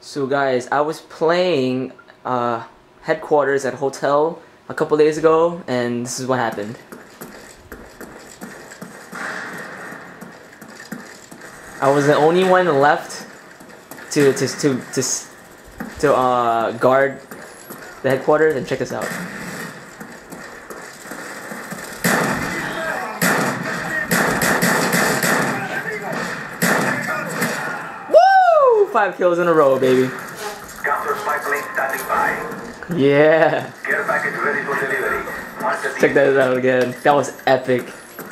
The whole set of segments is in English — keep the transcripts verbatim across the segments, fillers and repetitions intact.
So guys, I was playing uh, headquarters at a hotel a couple days ago, and this is what happened. I was the only one left to to to to to uh, guard the headquarters, and check this out. Woo! Five kills in a row, baby. Counter spy plane standing by. Yeah. Care package ready for delivery. Check that out again. That was epic.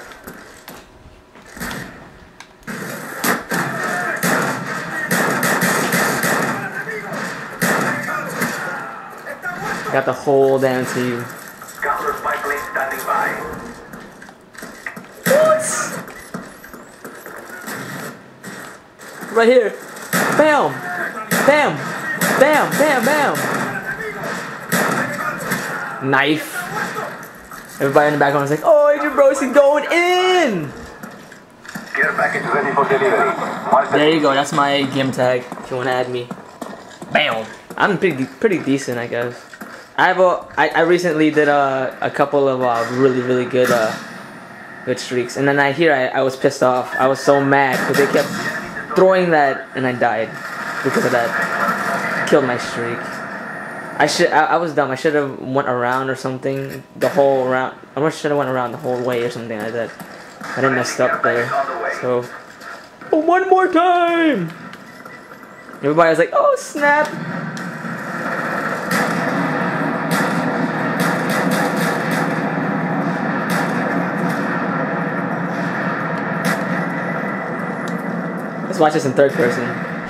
Got the whole damn team. Counter spy plane standing by. What? Right here. Bam! Bam! Bam! Bam! Bam! Knife. Everybody in the background is like, oh, Adrian Brosi going in! Care package ready for delivery. There you go. That's my game tag. If you want to add me. Bam! I'm pretty pretty decent, I guess. I have a. I, I recently did a a couple of uh, really really good uh good streaks, and then I hear I, I was pissed off. I was so mad because they kept throwing that, and I died because of that. Killed my streak. I should. I, I was dumb. I should have went around or something. The whole round. I should have went around the whole way or something like that. I didn't messed up there. So, oh, one more time. Everybody was like, oh snap. Let's watch this in third person.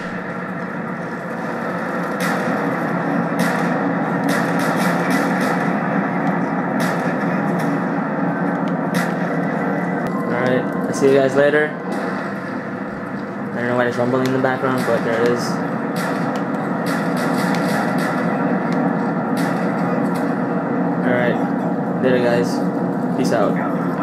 Alright, I'll see you guys later. I don't know why there's rumbling in the background, but there it is. Alright, later guys. Peace out.